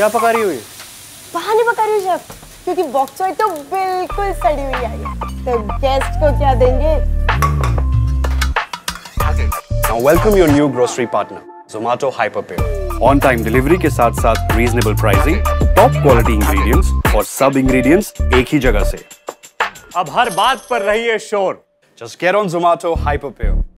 क्या पका रही हो ये? बहाने पका रही हूँ शेफ, क्योंकि बॉक्स चॉय तो बिल्कुल सड़ी हुई आई है, तो गेस्ट को क्या देंगे? Now welcome your new grocery partner, Zomato Hyperpay. On-time delivery के साथ-साथ reasonable pricing, top quality ingredients और सब ingredients एक ही जगह से। अब हर बात पर रही है शोर। Just get on Zomato Hyperpay.